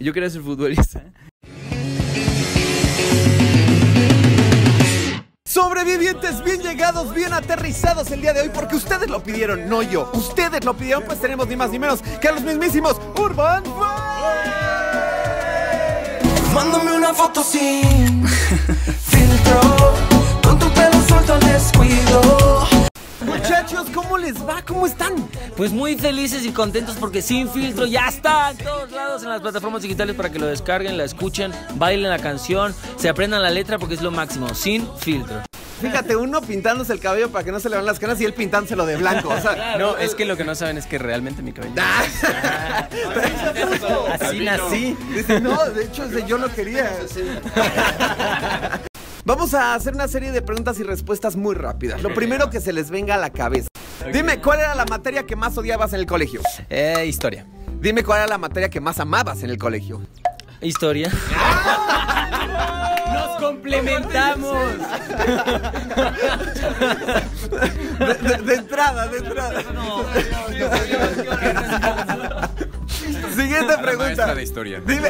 Yo quería ser futbolista. Sobrevivientes bien llegados, bien aterrizados el día de hoy, porque ustedes lo pidieron, no yo. Ustedes lo pidieron, pues tenemos ni más ni menos que a los mismísimos Urban Fight. Mándame una foto sin filtro, con tu pelo suelto al descuido. Muchachos, ¿cómo les va? ¿Cómo están? Pues muy felices y contentos porque Sin Filtro ya está en todos lados en las plataformas digitales para que lo descarguen, la escuchen, bailen la canción, se aprendan la letra porque es lo máximo. Sin Filtro. Fíjate, uno pintándose el cabello para que no se le vean las canas y él pintándoselo de blanco. O sea, No, es que lo que no saben es que realmente mi cabello. Así nací. Dice, no, de hecho yo lo quería. Vamos a hacer una serie de preguntas y respuestas muy rápidas. Lo primero que se les venga a la cabeza. Dime, ¿cuál era la materia que más odiabas en el colegio? Historia. Dime, ¿cuál era la materia que más amabas en el colegio? Historia. ¡Nos complementamos! De entrada. Siguiente pregunta. Maestra de historia. Dime,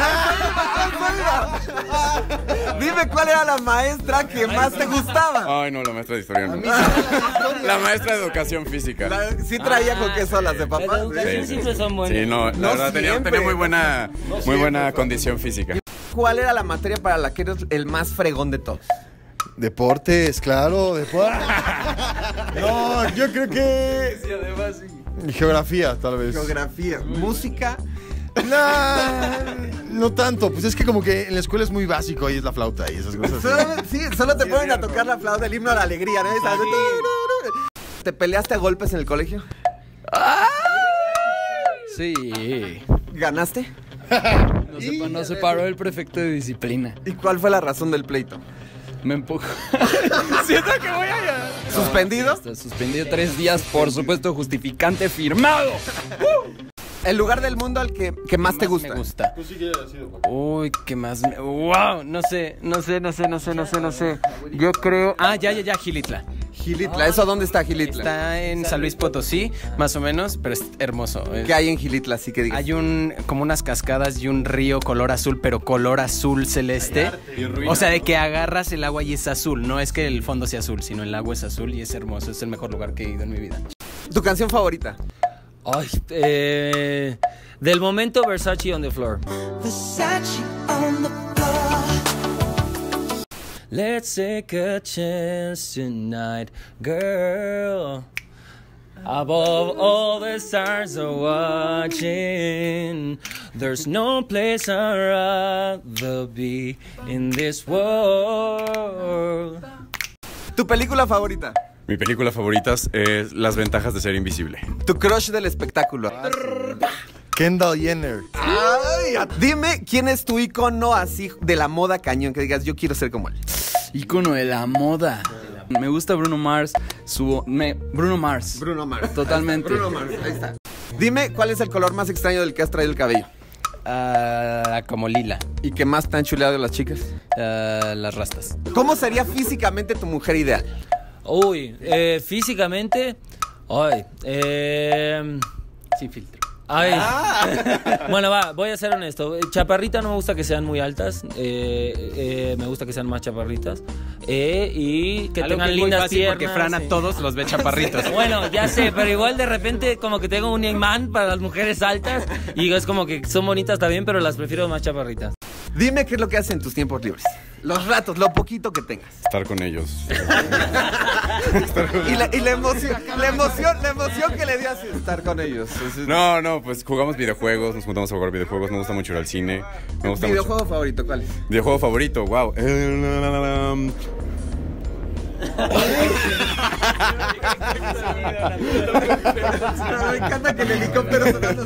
dime cuál era la maestra que más te gustaba. Ay, no, la maestra de historia no. La maestra de educación física. Sí traía con queso las de papá. Las de educación siempre son buenas. Sí, no, la No verdad tenía siempre. muy buena condición física. ¿Cuál era la materia para la que eres el más fregón de todos? Deportes, claro, deportes. No, yo creo que geografía, tal vez. Geografía, música. No tanto, pues es que como que en la escuela es muy básico y es la flauta y esas cosas. Solo te ponen a tocar la flauta del himno a la alegría, ¿no? ¿Te peleaste a golpes en el colegio? Sí. ¿Ganaste? Nos separó el prefecto de disciplina. ¿Y cuál fue la razón del pleito? Me empujó. Siento que voy a... ¿Suspendido? Está suspendido 3 días, por supuesto, justificante firmado. ¿El lugar del mundo al que más te gusta? Me gusta. Uy, ¿qué más? Wow, no sé. Yo creo... ya, Gilitla. Gilitla, ¿eso dónde está Gilitla? Está en San Luis Potosí, más o menos, pero es hermoso. ¿Qué hay en Gilitla? Así que digas. Hay como unas cascadas y un río color azul, pero color azul celeste. O sea, de que agarras el agua y es azul. No es que el fondo sea azul, sino el agua es azul y es hermoso. Es el mejor lugar que he ido en mi vida. ¿Tu canción favorita? Ay, del momento Versace on the Floor. Versace on the floor. Let's take a chance tonight, girl. Above all the stars are watching. There's no place I'd rather be in this world. ¿Tu película favorita? Mi película favorita es Las ventajas de ser invisible. ¿Tu crush del espectáculo? Kendall Jenner. Ay, dime quién es tu ícono así de la moda cañón, que digas yo quiero ser como él. Ícono de la moda. Me gusta Bruno Mars. Bruno Mars. Totalmente. Bruno Mars, ahí está. Dime cuál es el color más extraño del que has traído el cabello. Como lila. ¿Y qué más te han chuleado las chicas? Las rastas. ¿Cómo sería físicamente tu mujer ideal? Uy, físicamente. Ay, Sin filtro. Ay. Bueno, voy a ser honesto. Chaparrita no me gusta que sean muy altas. Me gusta que sean más chaparritas. Y que tengan lindas piernas. Porque Fran a todos los ve chaparritos. Bueno, ya sé, pero igual de repente como que tengo un imán para las mujeres altas. Y es como que son bonitas también, pero las prefiero más chaparritas. Dime qué es lo que haces en tus tiempos libres. Los ratos, lo poquito que tengas. Estar con ellos. Y la emoción que le dio a estar con ellos. No, pues jugamos videojuegos, nos juntamos a jugar videojuegos, me gusta mucho ir al cine. Me gusta ¿Videojuego favorito cuál es? Videojuego favorito, wow. Me encanta que el helicóptero sonando.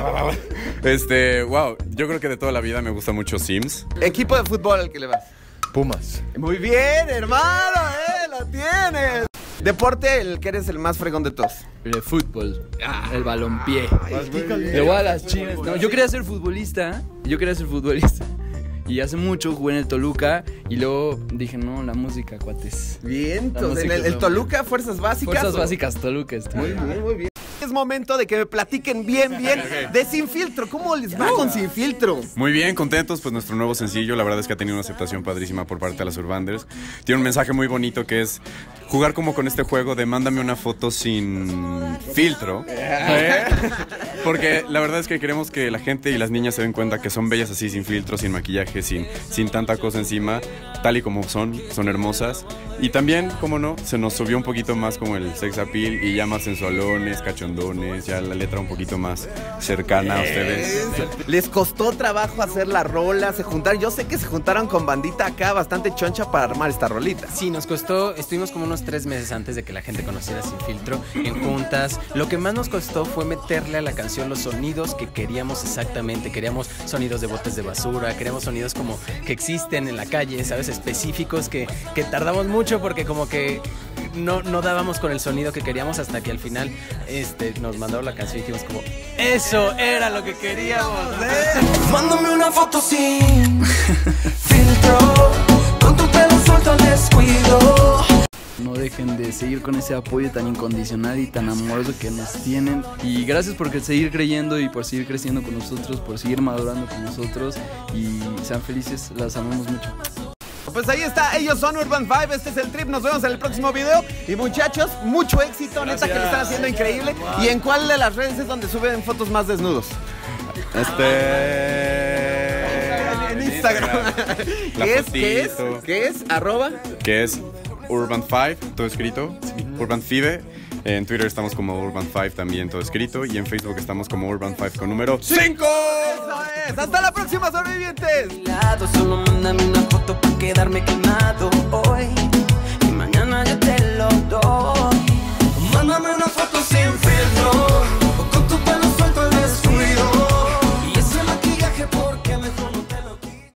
Wow, yo creo que de toda la vida me gusta mucho Sims. ¿Equipo de fútbol al que le vas? Pumas. Muy bien, hermano, lo tienes. Deporte, el que eres el más fregón de todos. El fútbol. El balompié. Le voy a las Chivas. No, yo quería ser futbolista. Y hace mucho jugué en el Toluca. Y luego dije, no, la música, cuates. Bien, La entonces, música el Toluca, fuerzas básicas. Fuerzas básicas, Toluca. Muy bien. momento de que me platiquen bien de Sin Filtro. ¿Cómo les va con Sin Filtro? Muy bien, contentos, pues nuestro nuevo sencillo, la verdad es que ha tenido una aceptación padrísima por parte de las Urbanders. Tiene un mensaje muy bonito que es jugar como con este juego de mándame una foto sin filtro. Porque la verdad es que queremos que la gente y las niñas se den cuenta que son bellas así, sin filtro, sin maquillaje, sin tanta cosa encima, tal y como son hermosas. Y también, como no, se nos subió un poquito más como el sex appeal y ya más sensualones, cachondones, ya la letra un poquito más cercana a ustedes. Les costó trabajo hacer la rola, se juntaron. Yo sé que se juntaron con bandita acá bastante choncha para armar esta rolita. Sí, nos costó, estuvimos como unos 3 meses antes de que la gente conociera Sin Filtro en juntas. Lo que más nos costó fue meterle a la canción los sonidos que queríamos exactamente. Queríamos sonidos de botes de basura, queríamos sonidos como que existen en la calle, ¿sabes? Específicos que tardamos mucho porque como que no dábamos con el sonido que queríamos hasta que al final nos mandaron la canción y dijimos como eso era lo que queríamos. Mándame una foto sin filtro, con tu pelo suelto al descuido. No dejen de seguir con ese apoyo tan incondicional y tan amoroso que nos tienen. Y gracias por seguir creyendo y por seguir creciendo con nosotros, por seguir madurando con nosotros. Y sean felices, las amamos mucho. Pues ahí está, ellos son Urban Five, este es el trip, nos vemos en el próximo video. Y muchachos, mucho éxito, neta que lo están haciendo increíble. ¿Y en cuál de las redes es donde suben fotos más desnudos? En Instagram. ¿Qué es? ¿Arroba? Que es Urban 5, todo escrito, Urban Five. En Twitter estamos como Urban 5 también, todo escrito. Y en Facebook estamos como Urban 5 con número 5. ¡Eso es! ¡Hasta la próxima, sobrevivientes! Solo mándame una foto para quedarme quemado hoy y mañana yo te lo doy. Mándame una foto sin filtro.